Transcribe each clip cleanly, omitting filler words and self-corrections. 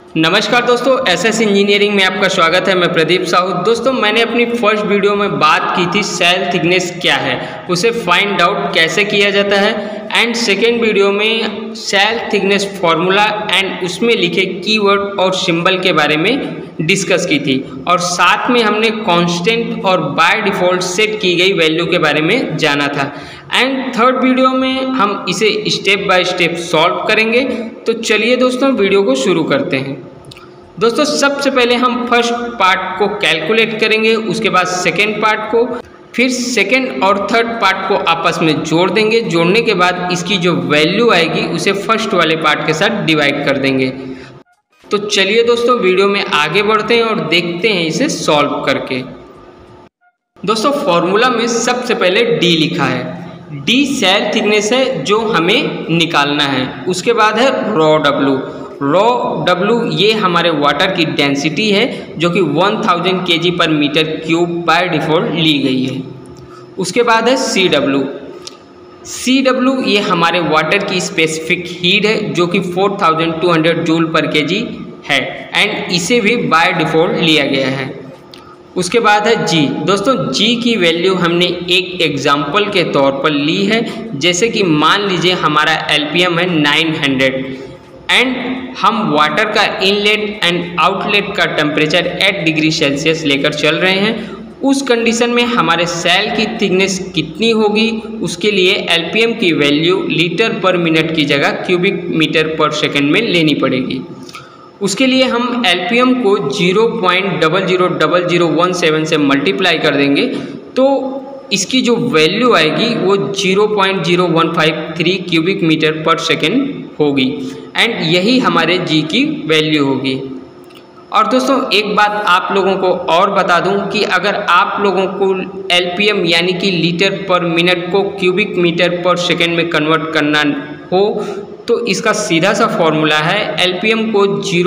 नमस्कार दोस्तों, SS engineering में आपका स्वागत है। मैं प्रदीप साहू। दोस्तों, मैंने अपनी फर्स्ट वीडियो में बात की थी सेल थिकनेस क्या है, उसे फाइंड आउट कैसे किया जाता है, एंड सेकेंड वीडियो में सेल थिकनेस फॉर्मूला एंड उसमें लिखे कीवर्ड और सिंबल के बारे में डिस्कस की थी, और साथ में हमने कांस्टेंट और बाय डिफ़ॉल्ट सेट की गई वैल्यू के बारे में जाना था। एंड थर्ड वीडियो में हम इसे स्टेप बाय स्टेप सॉल्व करेंगे। तो चलिए दोस्तों, वीडियो को शुरू करते हैं। दोस्तों, सबसे पहले हम फर्स्ट पार्ट को कैलकुलेट करेंगे, उसके बाद सेकेंड पार्ट को, फिर सेकेंड और थर्ड पार्ट को आपस में जोड़ देंगे। जोड़ने के बाद इसकी जो वैल्यू आएगी उसे फर्स्ट वाले पार्ट के साथ डिवाइड कर देंगे। तो चलिए दोस्तों, वीडियो में आगे बढ़ते हैं और देखते हैं इसे सॉल्व करके। दोस्तों, फॉर्मूला में सबसे पहले डी लिखा है। डी सेल थिकनेस है जो हमें निकालना है। उसके बाद है रॉ डब्ल्यू। रॉ डब्ल्यू ये हमारे वाटर की डेंसिटी है जो कि 1000 kg पर मीटर क्यूब बाय डिफ़ॉल्ट ली गई है। उसके बाद है सी डब्ल्यू। सी डब्ल्यू ये हमारे वाटर की स्पेसिफिक हीट है जो कि 4200 जूल पर केजी है, एंड इसे भी बाय डिफ़ॉल्ट लिया गया है। उसके बाद है जी। दोस्तों, जी की वैल्यू हमने एक एग्जाम्पल के तौर पर ली है। जैसे कि मान लीजिए हमारा एलपीएम है 900 एंड हम वाटर का इनलेट एंड आउटलेट का टेम्परेचर 8 डिग्री सेल्सियस लेकर चल रहे हैं। उस कंडीशन में हमारे सेल की थिकनेस कितनी होगी, उसके लिए एलपीएम की वैल्यू लीटर पर मिनट की जगह क्यूबिक मीटर पर सेकेंड में लेनी पड़ेगी। उसके लिए हम एलपीएम को 0.000017 से मल्टीप्लाई कर देंगे तो इसकी जो वैल्यू आएगी वो 0.0153 क्यूबिक मीटर पर सेकेंड होगी, एंड यही हमारे जी की वैल्यू होगी। और दोस्तों, एक बात आप लोगों को और बता दूं कि अगर आप लोगों को एलपीएम यानी कि लीटर पर मिनट को क्यूबिक मीटर पर सेकेंड में कन्वर्ट करना हो तो इसका सीधा सा फॉर्मूला है, एलपीएम को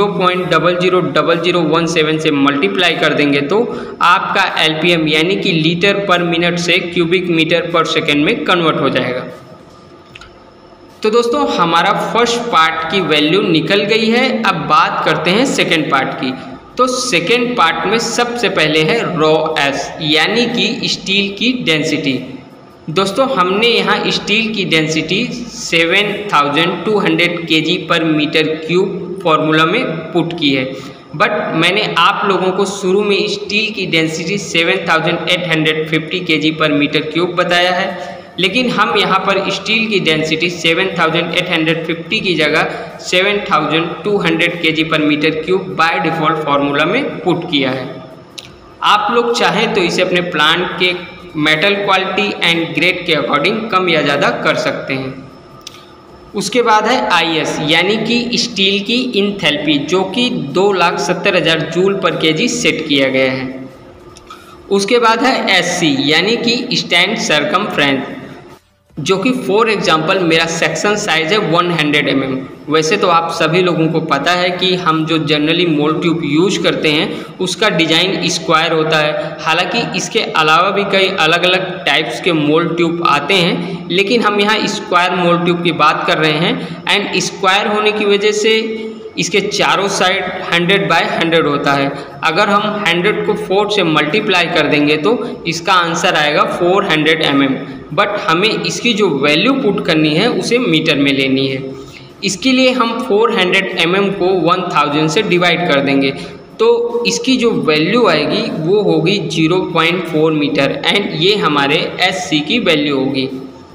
0.000017 से मल्टीप्लाई कर देंगे तो आपका एलपीएम यानी कि लीटर पर मिनट से क्यूबिक मीटर पर सेकेंड में कन्वर्ट हो जाएगा। तो दोस्तों, हमारा फर्स्ट पार्ट की वैल्यू निकल गई है। अब बात करते हैं सेकेंड पार्ट की। तो सेकेंड पार्ट में सबसे पहले है रॉ एस यानी कि स्टील की डेंसिटी। दोस्तों, हमने यहाँ स्टील की डेंसिटी 7200 kg पर मीटर क्यूब फॉर्मूला में पुट की है, बट मैंने आप लोगों को शुरू में स्टील की डेंसिटी 7850 kg पर मीटर क्यूब बताया है, लेकिन हम यहाँ पर स्टील की डेंसिटी 7850 की जगह 7200 kg पर metre cube by default formula में पुट किया है। आप लोग चाहें तो इसे अपने प्लांट के मेटल क्वालिटी एंड ग्रेड के अकॉर्डिंग कम या ज़्यादा कर सकते हैं। उसके बाद है आईएस यानी कि स्टील की इंथैल्पी जो कि 2,70,000 जूल पर केजी सेट किया गया है। उसके बाद है एससी यानी कि स्टैंड सरकमफ्रेंस जो कि फॉर एग्जांपल मेरा सेक्शन साइज है 100 mm। वैसे तो आप सभी लोगों को पता है कि हम जो जनरली मोल्ड ट्यूब यूज करते हैं उसका डिज़ाइन स्क्वायर होता है। हालांकि इसके अलावा भी कई अलग अलग टाइप्स के मोल्ड ट्यूब आते हैं, लेकिन हम यहाँ स्क्वायर मोल्ड ट्यूब की बात कर रहे हैं। एंड स्क्वायर होने की वजह से इसके चारों साइड 100 बाय 100 होता है। अगर हम 100 को 4 से मल्टीप्लाई कर देंगे तो इसका आंसर आएगा 400 mm, बट हमें इसकी जो वैल्यू पुट करनी है उसे मीटर में लेनी है। इसके लिए हम 400 mm को 1000 से डिवाइड कर देंगे तो इसकी जो वैल्यू आएगी वो होगी 0.4 मीटर, एंड ये हमारे एससी की वैल्यू होगी।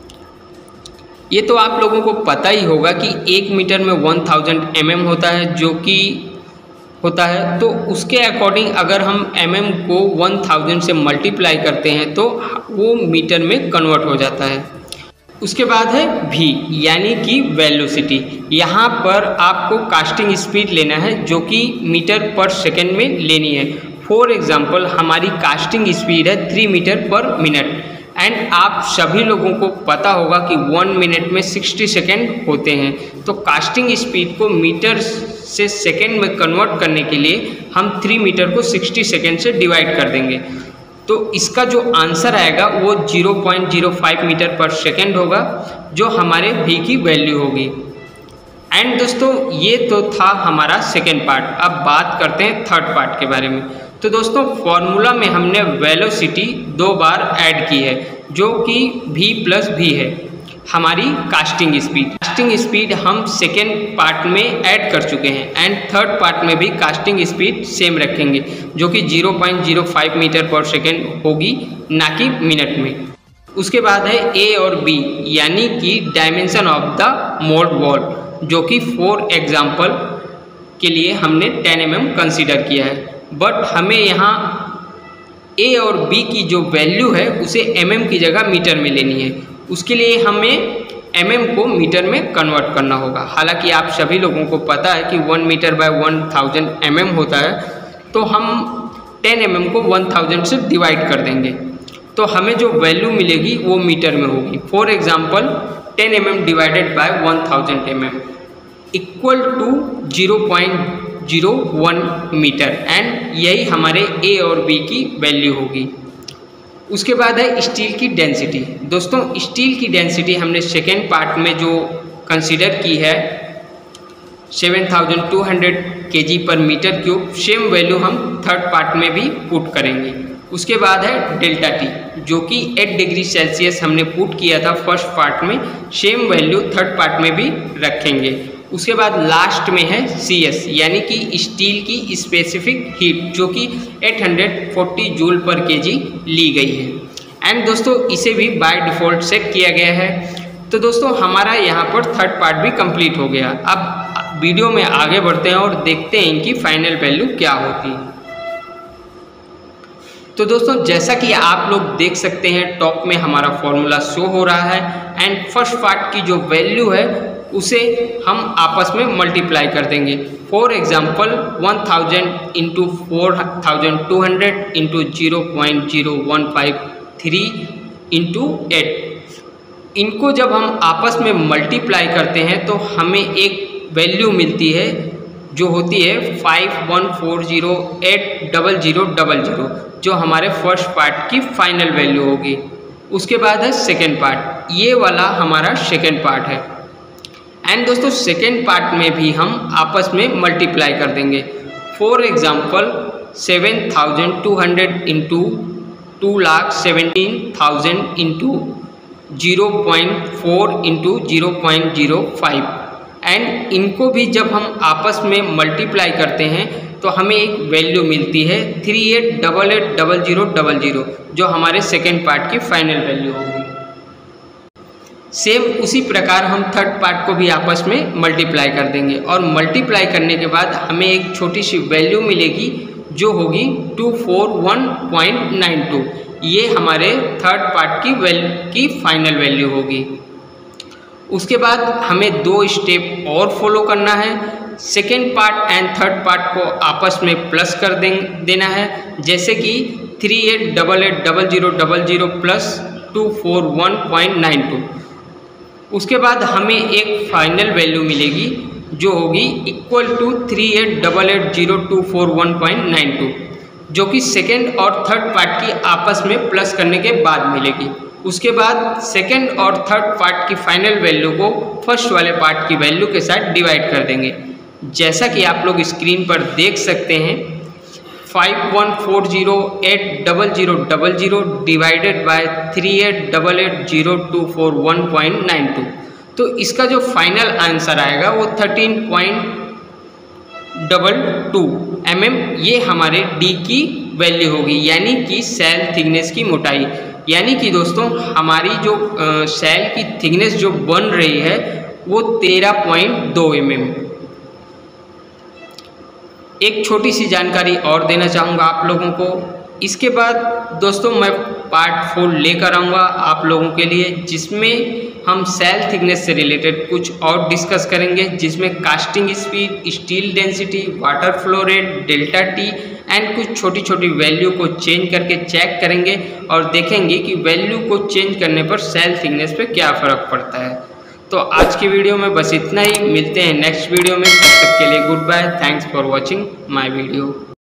ये तो आप लोगों को पता ही होगा कि 1 मीटर में 1000 mm होता है जो कि होता है, तो उसके अकॉर्डिंग अगर हम mm को 1000 से मल्टीप्लाई करते हैं तो वो मीटर में कन्वर्ट हो जाता है। उसके बाद है v यानी कि वेलोसिटी। यहाँ पर आपको कास्टिंग स्पीड लेना है जो कि मीटर पर सेकेंड में लेनी है। फॉर एग्जांपल हमारी कास्टिंग स्पीड है 3 मीटर पर मिनट, एंड आप सभी लोगों को पता होगा कि 1 मिनट में 60 सेकेंड होते हैं। तो कास्टिंग स्पीड को मीटर से सेकेंड में कन्वर्ट करने के लिए हम 3 मीटर को 60 सेकेंड से डिवाइड कर देंगे तो इसका जो आंसर आएगा वो 0.05 मीटर पर सेकेंड होगा जो हमारे v की वैल्यू होगी। एंड दोस्तों ये तो था हमारा सेकेंड पार्ट। अब बात करते हैं थर्ड पार्ट के बारे में। तो दोस्तों फॉर्मूला में हमने वेलोसिटी 2 बार ऐड की है, जो कि v प्लस v है हमारी कास्टिंग स्पीड। कास्टिंग स्पीड हम सेकेंड पार्ट में ऐड कर चुके हैं एंड थर्ड पार्ट में भी कास्टिंग स्पीड सेम रखेंगे, जो कि 0.05 मीटर पर सेकेंड होगी, ना कि मिनट में। उसके बाद है ए और बी, यानी कि dimension of the mould wall, जो कि 4 एग्जाम्पल के लिए हमने 10 mm कंसीडर किया है। बट हमें यहाँ ए और बी की जो वैल्यू है उसे mm की जगह मीटर में लेनी है। उसके लिए हमें mm को मीटर में कन्वर्ट करना होगा। हालांकि आप सभी लोगों को पता है कि 1 मीटर बाय 1000 mm होता है, तो हम 10 mm को 1000 से डिवाइड कर देंगे, तो हमें जो वैल्यू मिलेगी वो मीटर में होगी। For example 10 mm divided by 1000 mm equal to 0.01 metre, and यही हमारे ए और बी की वैल्यू होगी। उसके बाद है स्टील की डेंसिटी। दोस्तों स्टील की डेंसिटी हमने सेकेंड पार्ट में जो कंसीडर की है 7200 kg पर मीटर क्यूब, सेम वैल्यू हम थर्ड पार्ट में भी पुट करेंगे। उसके बाद है डेल्टा टी, जो कि 8 डिग्री सेल्सियस हमने पुट किया था फर्स्ट पार्ट में, सेम वैल्यू थर्ड पार्ट में भी रखेंगे। उसके बाद लास्ट में है सी एस, यानी कि स्टील की स्पेसिफिक हीट, जो कि 840 जूल पर केजी ली गई है। एंड दोस्तों इसे भी बाय डिफ़ॉल्ट सेट किया गया है। तो दोस्तों हमारा यहाँ पर थर्ड पार्ट भी कंप्लीट हो गया। अब वीडियो में आगे बढ़ते हैं और देखते हैं इनकी फाइनल वैल्यू क्या होती है। तो दोस्तों जैसा कि आप लोग देख सकते हैं टॉप में हमारा फॉर्मूला शो हो रहा है एंड फर्स्ट पार्ट की जो वैल्यू है उसे हम आपस में मल्टीप्लाई कर देंगे। For example 1000 into 4200 into 0.0153 into 8, इनको जब हम आपस में मल्टीप्लाई करते हैं तो हमें एक वैल्यू मिलती है जो होती है 51408000, जो हमारे फर्स्ट पार्ट की फाइनल वैल्यू होगी। उसके बाद है सेकेंड पार्ट, ये वाला हमारा सेकेंड पार्ट है। एंड दोस्तों सेकेंड पार्ट में भी हम आपस में मल्टीप्लाई कर देंगे। For example 7200 into 2,17,000 into 0.4 into 0.05, and इनको भी जब हम आपस में मल्टीप्लाई करते हैं तो हमें एक वैल्यू मिलती है 38880000, जो हमारे सेकेंड पार्ट की फाइनल वैल्यू होगी। सेम उसी प्रकार हम थर्ड पार्ट को भी आपस में मल्टीप्लाई कर देंगे और मल्टीप्लाई करने के बाद हमें एक छोटी सी वैल्यू मिलेगी जो होगी 241.92। ये हमारे थर्ड पार्ट की फाइनल वैल्यू होगी। उसके बाद हमें 2 स्टेप और फॉलो करना है। Second part and third part को आपस में प्लस कर देना है, जैसे कि 38880000 प्लस 241.92। उसके बाद हमें एक फाइनल वैल्यू मिलेगी जो होगी इक्वल टू 38880241.92, जो कि सेकेंड और थर्ड पार्ट की आपस में प्लस करने के बाद मिलेगी। उसके बाद सेकेंड और थर्ड पार्ट की फाइनल वैल्यू को फर्स्ट वाले पार्ट की वैल्यू के साथ डिवाइड कर देंगे, जैसा कि आप लोग स्क्रीन पर देख सकते हैं 51408000 डिवाइडेड बाय 38880241.92। तो इसका जो फाइनल आंसर आएगा वो 13.22 mm, ये हमारे डी की वैल्यू होगी, यानी कि सेल थिकनेस की मोटाई। यानी कि दोस्तों हमारी जो सेल की थिकनेस जो बन रही है वो 13.2 mm। एक छोटी सी जानकारी और देना चाहूँगा आप लोगों को। इसके बाद दोस्तों मैं पार्ट 4 लेकर आऊँगा आप लोगों के लिए, जिसमें हम सेल थिकनेस से रिलेटेड कुछ और डिस्कस करेंगे, जिसमें casting speed, steel density, water flow rate, delta T and कुछ छोटी छोटी वैल्यू को चेंज करके चेक करेंगे और देखेंगे कि वैल्यू को चेंज करने पर सेल थिकनेस पे क्या फ़र्क पड़ता है। तो आज की वीडियो में बस इतना ही, मिलते हैं नेक्स्ट वीडियो में। तब तक के लिए goodbye, thanks for watching my video.